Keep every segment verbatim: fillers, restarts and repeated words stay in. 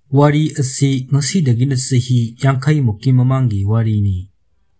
Wari asi ngasidagina sahi yangkai muki mamangi warini.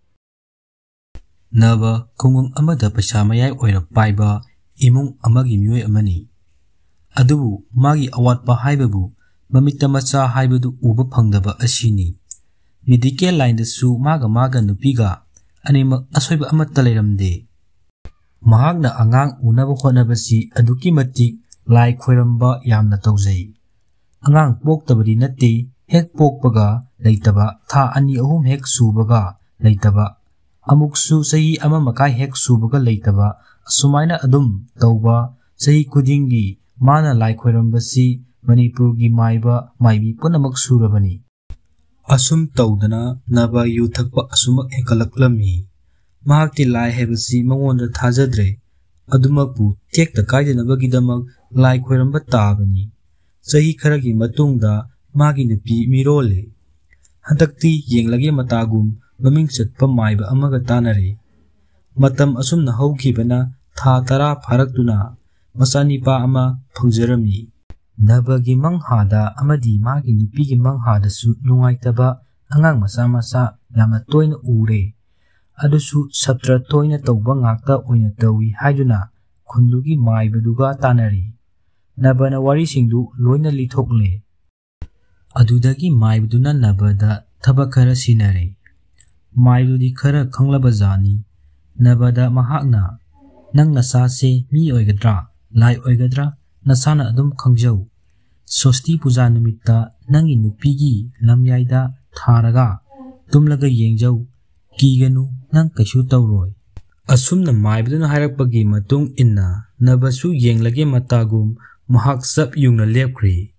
Naba kungung amada pasamayay oirak paiba imung amagi miyoi amani. Adubu magi awatpa haibabu mamita macha haibadu uba phangdaba asini. Medical line da su maga maga nupiga anima asoiba amata leiramde. Mahagna angang unaba khonabasi aduki matik lai khoiramba yamna tawjai. Angang poktabadi natti hek pokpaga leitaba tha ani ahum hek subaga leitaba amuksu sahi ama makai hek subaga leitaba asumaina adum tawba sahi kudingi mana lai khoirambasi Manipur gi maiba maibi punamak surabani. Asum tawdana naba yu thakpa asumak hekalaklami. Mahakti lai hebasi mangonda thajadre adumakbu tekta kaidanabagidamag lai khoiramba tabani. Sahi kharagi matungda magi nupi mirole. Hantakti yenglage matagum maming chatpa maiba amaga tanare. Matam asumna hawkhibana tha tara pharaktuna masanipa ama phangjarami. Nabagi manghada amadi magi nupigi manghada su nungaitaba angang masa masa yamna toina ure. Adusu satra toina tawba ngakta oina tawi haiduna khundugi maibaduga tanari. Nabana wari singdu loina lithokle. Adudagi maibaduna nabada thabakara sinare. Maibudi khara khanglabajani. Nabada mahakna nang nasase mi oigadra lai oigadra nasana adum khangjau. Sosti puja numitta nangi nupigi lamyaida tharaga tumlaga yengjau kiganu nang kaishu tawroi. Asumna maibaduna hairakpagi matung inna nabasu yenglage matagum mahak sab yungna lepkri.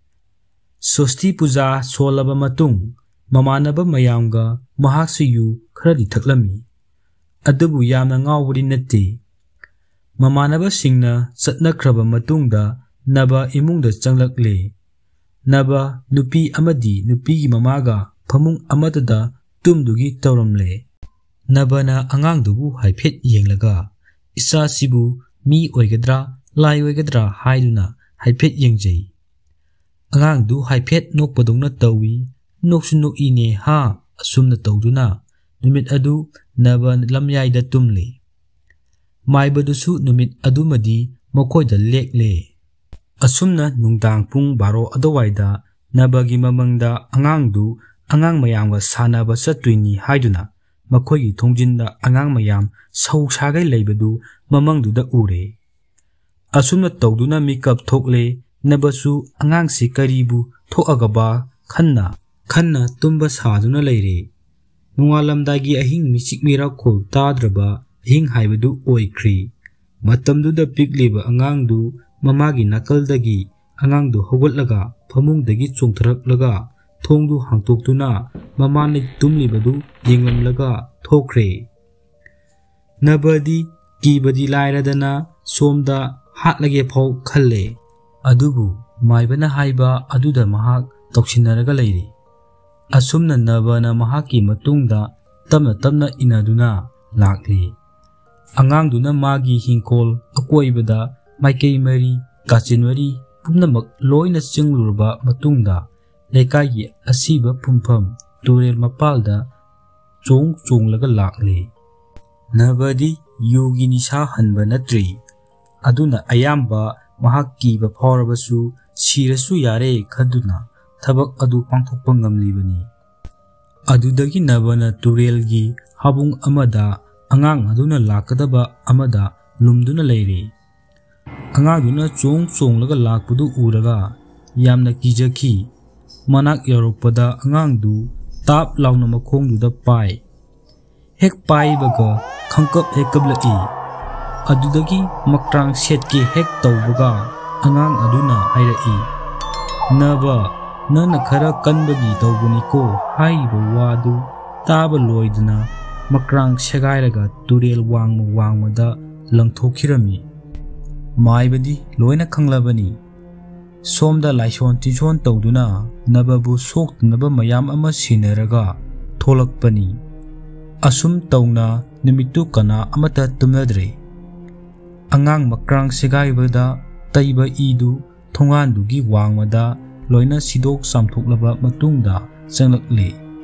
Sosti puja solaba matung mamanaba mayamga mahaksu yu kharadi thaklami. Adubu yamna ngawbudi natti. Mamanaba singna satnakraba matungda naba imungda changlakle. Naba nupi amadi nupigi mamaga phamung amadada tumdugi tawramle. Nabana angangdubu haiphet yenglaga isa sibu mi oigadra lai oigadra haiduna haiphet yengjai. Angangdu haiphet nokpadongna tawi noksu nokine ha asumna tawduna numit adu naba lamyaida tumle. Maibadusu numit adumadi makoida lekle. Asumna nungdang pung baro adawaida nabagi mamangda angangdu angang mayamga sanaba sattuini haiduna makoigi thongjinda angang mayam sau sagai leibadu mamangduda ure. Asumna tawduna mikap thokle nabasu angangsi karibu thokagaba khanna khanna tumba saduna leire. Nungalamdagi ahing misik mirakhol tadraba ahing haibadu oikri. Matamduda pikleba angangdu mamagi nakaldagi angangdu hogotlaga phamungdagi chongtharaklaga thongdu hangtoktuna mamani tumlibadu yenglamlaga thokre. Nabadi kibadi lairadana somda hatlage phau khalle. Adubu maibana haiba aduda mahak toksinaraga leire. Asumna nabana mahaki matungda tamna tamna inaduna lakli. Angangduna magi hingkol akoibada maikei mari kachinwari pumnamak loina chinglurba matungda lekai asiba phumpham turel mapalda chong chonglaga lakle. Nabadi yogi nisa hanba natri. Aduna ayamba mahak kiba phawrabasu sirasu yare khaduna thabak adu pangthokpa ngamlibani. Adudagi nabana turelgi habung amada angang aduna lakadaba amada lumduna leire. Angangduna chong chonglaga lakpadu uraga yamna kijaki. Manak yorokpada angangdu tap launa makhongduda pai. Hek pai baga khangkap hekablai. Adudagi makrang setke hek tawbaga angang aduna hairai. Naba nana khara kanbagi tawbaniko haiba wadu taba loiduna makrang segairaga turel wangma wangmada langthokhirami. Maibadi loina khanglabani. Somda laison tison tawduna nababu soktnaba mayam ama sinaraga tholakpani. Asum tawna nimitu kana amata tumnadre. Angang makrang segaibada taiba idu thongandugi wangmada loina sidok samthoklaba matungda changlakle.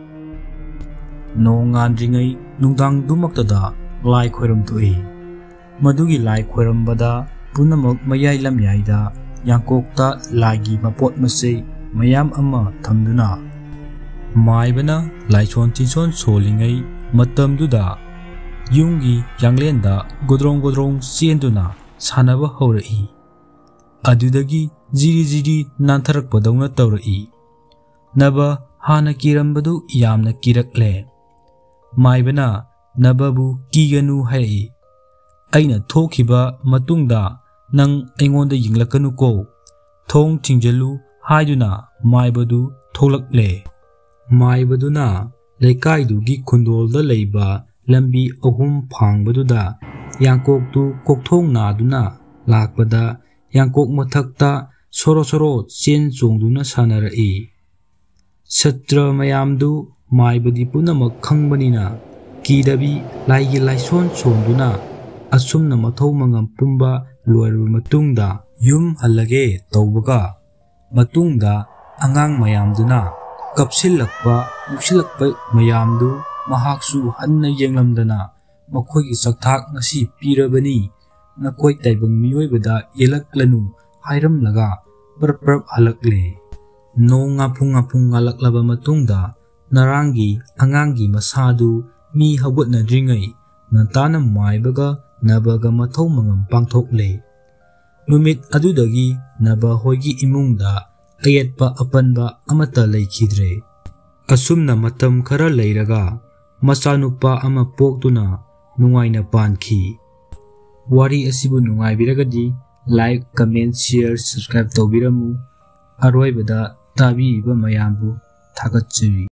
Nong ngandringai nungdang dumaktada lai khoiram toi. Madugi lai khoirambada punamak mayai lamyaida yangkokta laigi mapot masei mayam ama thamduna maibana laithon tinson solingai matamduda yungi yanglenda godrong godrong sienduna sanaba haurai. Adudagi jiri jiri nantarak padawna tawrai. Naba hana kirambadu yamna kirakle. Maibana nababu kiganu hai. Aina thokiba matungda nang aingonda yinglakanu ko. Thong thingjalu haiduna maibadu tholakle. Maibaduna leikaidugi khundolda leiba lambi ahum phangbaduda yangkoktu kokthong naduna lakpada yangkok mathakta soro soro chen chongduna sanarai. Satra mayamdu maibadi punamak khangbanina kidabi laigi laison chonduna asumna mathau mangam pumba loirba matungda yum hallage tawbaga matungda angang mayamduna kapsilakpa nuksilakpa mayamdu mahaksu hanna yenglamdana makhoigi sakthak ngasi pirabani nakoi taibang miyoibada yelaklanu hairamlaga parprap halakle. Nong ngapung ngapung ngalaklaba matungda narangi angangi masadu mi hawatna dringai ngantana maibaga nabaga mathau mangam pangthokle. Numit adudagi naba hoigi imungda ayatpa apanba amata leikhidre. Asumna matam khara leiraga masanupa ama poktuna nungaina pankhi. Wari asibu nungaibiragadi like, comment, share, subscribe tawbiramu. Aroibada tabiba mayambu thagatchari.